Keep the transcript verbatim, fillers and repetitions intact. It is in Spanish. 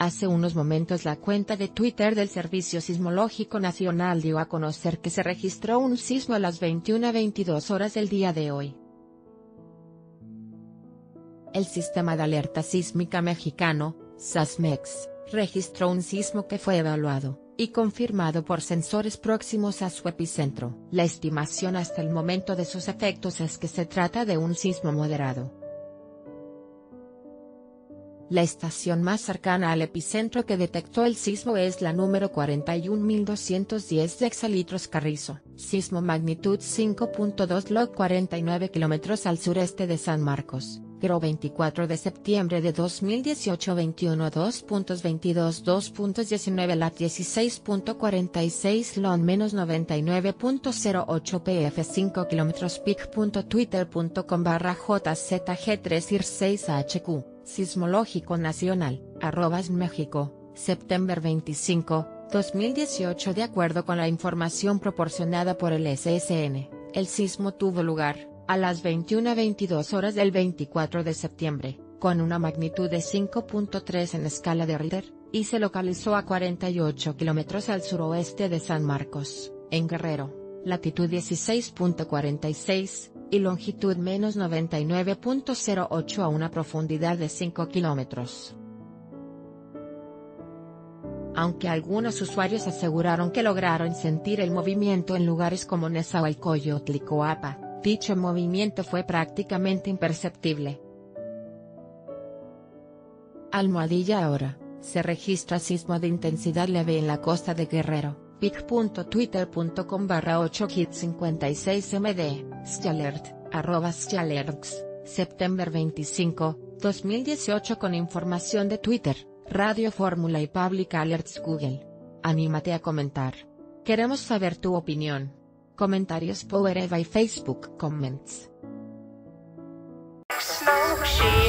Hace unos momentos la cuenta de Twitter del Servicio Sismológico Nacional dio a conocer que se registró un sismo a las veintiuna veintidós horas del día de hoy. El Sistema de Alerta Sísmica Mexicano, SASMEX, registró un sismo que fue evaluado y confirmado por sensores próximos a su epicentro. La estimación hasta el momento de sus efectos es que se trata de un sismo moderado. La estación más cercana al epicentro que detectó el sismo es la número cuarenta y un mil doscientos diez de Exalitros Carrizo, sismo magnitud cinco punto dos log cuarenta y nueve kilómetros al sureste de San Marcos, Gro veinticuatro de septiembre de dos mil dieciocho veintiuno dos punto veintidós dos punto diecinueve lat dieciséis punto cuarenta y seis lon menos noventa y nueve punto cero ocho pf cinco kilómetros pic punto twitter punto com barra jzg tres ir seis hq. Sismológico Nacional, arroba México, septiembre veinticinco, dos mil dieciocho. De acuerdo con la información proporcionada por el S S N, el sismo tuvo lugar a las veintiuna veintidós horas del veinticuatro de septiembre, con una magnitud de cinco punto tres en escala de Richter, y se localizó a cuarenta y ocho kilómetros al suroeste de San Marcos, en Guerrero, latitud dieciséis punto cuarenta y seis. Y longitud menos noventa y nueve punto cero ocho a una profundidad de cinco kilómetros. Aunque algunos usuarios aseguraron que lograron sentir el movimiento en lugares como Nezahualcóyotl y Coapa, dicho movimiento fue prácticamente imperceptible. Almohadilla ahora, se registra sismo de intensidad leve en la costa de Guerrero. pic punto twitter punto com barra ocho hit cincuenta y seis m d, Sjalert, arroba Sjalerts, septiembre veinticinco, dos mil dieciocho. Con información de Twitter, Radio Fórmula y Public Alerts Google. Anímate a comentar. Queremos saber tu opinión. Comentarios Powered by Facebook Comments.